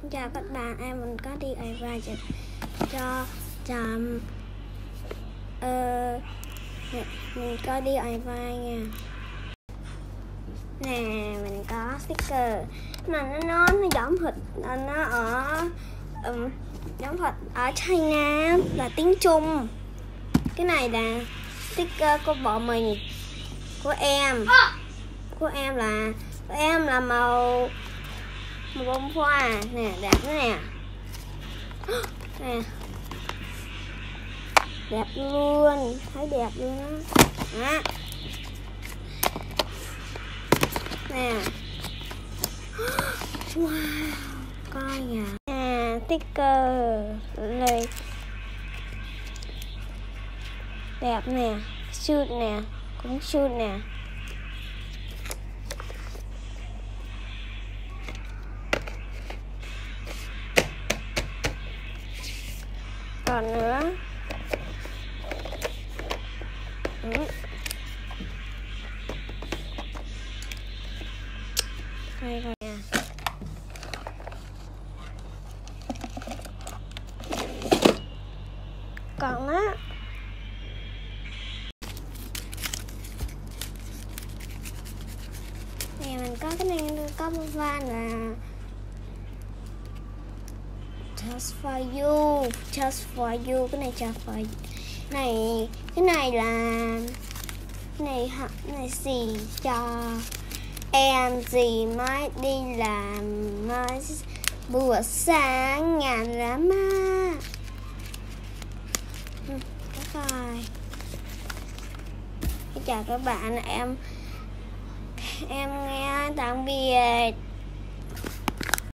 Chào các bạn, em mình có DIY cho mình có DIY nha. Nè, mình có sticker mà nó giống hệt, nó ở giống hệt ở China là tiếng Trung. Cái này là sticker của bọn mình, của em là màu bông hoa nè, đẹp nữa nè. Nè, đẹp luôn, thấy đẹp luôn á. Nè, wow, coi nha. Nè, sticker này đẹp nè, shoot nè, cũng shoot nè. Còn nữa, đây rồi nè. Còn á, nè mình có cái này, có một van là just for you, cái này just for you. Cái này là này gì cho em gì mới đi làm mới buổi sáng ngàn lắm á. Rồi, chào các bạn, em nghe tạm biệt.